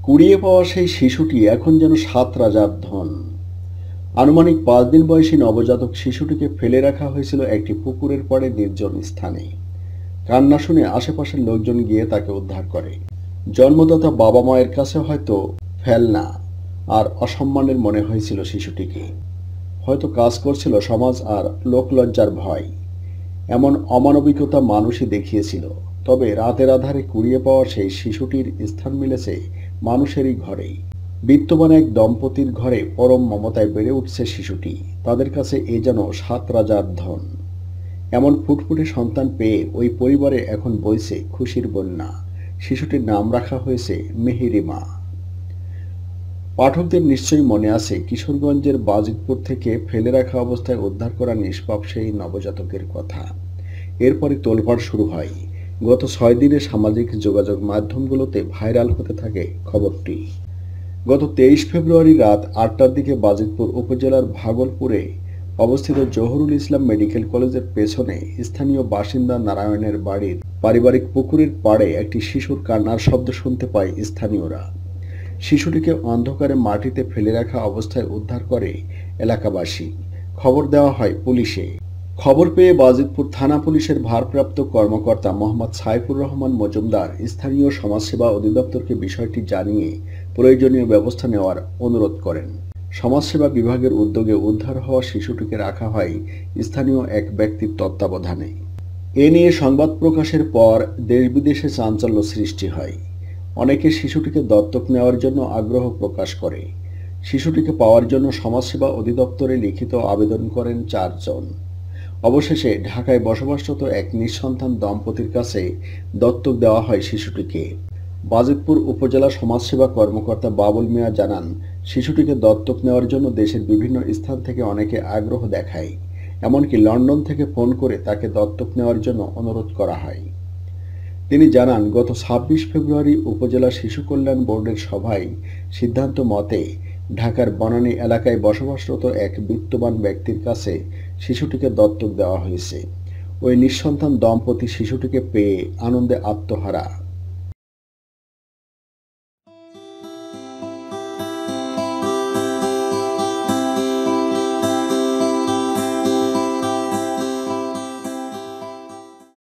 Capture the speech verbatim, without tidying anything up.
কুড়িয়ে পাওয়া সেই শিশুটি এখন যেন সাত রাজার ধন। আনুমানিক পাঁচ দিন বয়সী নবজাতক শিশুটিকে ফেলে রাখা হয়েছিল একটি পুকুরের পাড়ে নির্জন স্থানে। কান্না শুনে আশেপাশের লোকজন গিয়ে তাকে উদ্ধার করে। জন্মদাতা বাবা মায়ের কাছে হয়তো ফেলনা আর অসম্মানের মনে হয়েছিল শিশুটিকে। হয়তো কাজ করছিল সমাজ আর লোকলজ্জার ভয়। এমন অমানবিকতা মানুষই দেখিয়েছিল। তবে রাতের আধারে কুড়িয়ে পাওয়া সেই শিশুটির স্থান মিলেছে মানুষেরই ঘরেই। বিত্তবান এক দম্পতির ঘরে পরম মমতায় বেড়ে উঠছে শিশুটি। তাদের কাছে এ যেন সাত রাজার ধন। এমন ফুটফুটে সন্তান পেয়ে ওই পরিবারে এখন বইছে খুশির বন্যা। শিশুটির নাম রাখা হয়েছে মেহেরিমা। পাঠকদের নিশ্চয়ই মনে আছে কিশোরগঞ্জের বাজিতপুর থেকে ফেলে রাখা অবস্থায় উদ্ধার করা নিষ্পাপ সেই নবজাতকের কথা। এরপরে তোলপাড় শুরু হয়। গত ছয় দিনে সামাজিক যোগাযোগ মাধ্যমগুলোতে ভাইরাল হতে থাকে খবরটি। গত তেইশ ফেব্রুয়ারি রাত আটটার দিকে বাজিতপুর উপজেলার ভাগলপুরে অবস্থিত জহুরুল ইসলাম মেডিকেল কলেজের পেছনে স্থানীয় বাসিন্দা নারায়ণের বাড়ির পারিবারিক পুকুরের পাড়ে একটি শিশুর কান্নার শব্দ শুনতে পায় স্থানীয়রা। শিশুটিকে অন্ধকারে মাটিতে ফেলে রাখা অবস্থায় উদ্ধার করে এলাকাবাসী। খবর দেওয়া হয় পুলিশে। খবর পেয়ে বাজিতপুর থানা পুলিশের ভারপ্রাপ্ত কর্মকর্তা মোহাম্মদ সাইফুর রহমান মজুমদার স্থানীয় সমাজসেবা অধিদপ্তরকে বিষয়টি জানিয়ে প্রয়োজনীয় ব্যবস্থা নেওয়ার অনুরোধ করেন। সমাজসেবা বিভাগের উদ্যোগে উদ্ধার হওয়া শিশুটিকে রাখা হয় স্থানীয় এক ব্যক্তির তত্ত্বাবধানে। এ নিয়ে সংবাদ প্রকাশের পর দেশ বিদেশে চাঞ্চল্য সৃষ্টি হয়। অনেকে শিশুটিকে দত্তক নেওয়ার জন্য আগ্রহ প্রকাশ করে। শিশুটিকে পাওয়ার জন্য সমাজসেবা অধিদপ্তরে লিখিত আবেদন করেন চারজন। অবশেষে ঢাকায় বসবাসরত এক নিঃসন্তান দম্পতির কাছে দত্তক দেওয়া হয় শিশুটিকে। বাজিতপুর উপজেলা সমাজসেবা কর্মকর্তা বাবুল মিয়া জানান, শিশুটিকে দত্তক নেওয়ার জন্য দেশের বিভিন্ন স্থান থেকে অনেকে আগ্রহ দেখায়। এমনকি লন্ডন থেকে ফোন করে তাকে দত্তক নেওয়ার জন্য অনুরোধ করা হয়। তিনি জানান, গত ছাব্বিশ ফেব্রুয়ারি উপজেলা শিশু কল্যাণ বোর্ডের সভায় সিদ্ধান্ত মতে ঢাকার বনানী এলাকায় বসবাসরত এক বিত্তবান ব্যক্তির কাছে শিশুটিকে দত্তক দেওয়া হয়েছে। ওই নিঃসন্তান দম্পতি শিশুটিকে পেয়ে আনন্দে আত্মহারা।